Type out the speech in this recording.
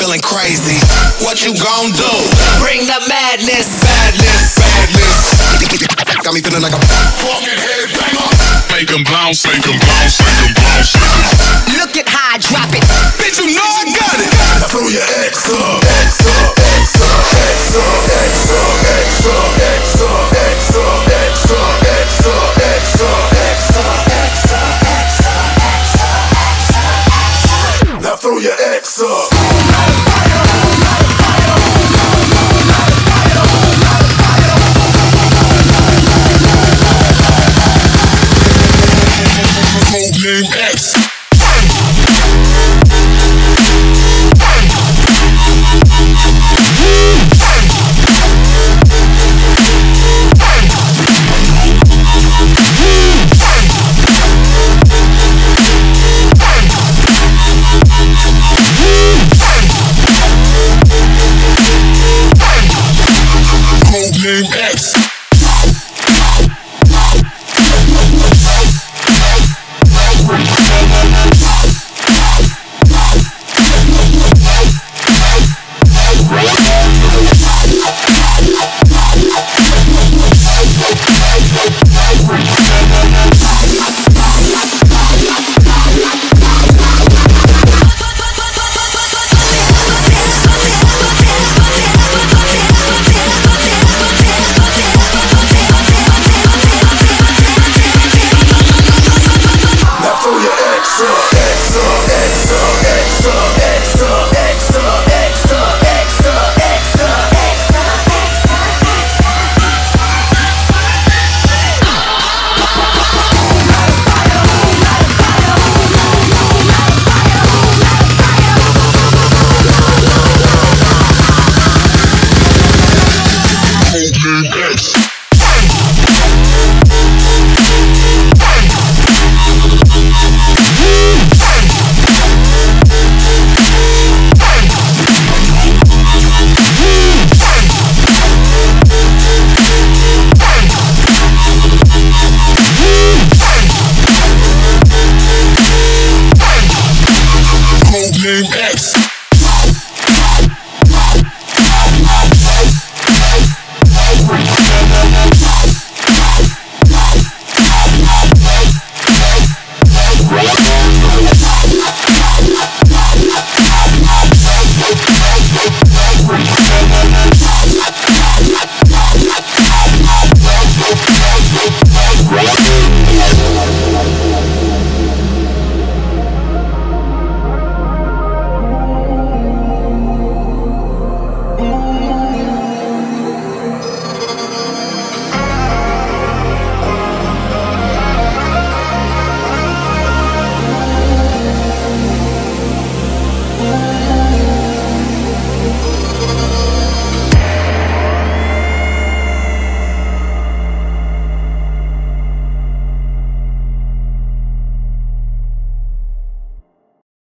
feeling crazy. What you gon' do? Bring the madness. Madness, madness. Got me feeling like a fucking headbanger. Make 'em bounce, make 'em bounce, make 'em bounce, make 'em bounce. Look at how I drop it. Bitch, you know I got it. Now throw your X up. X up, X up, X up, X up, X up, X up, X up, X up, X up, X up, X up, X up, X up, X up. Now throw your X up.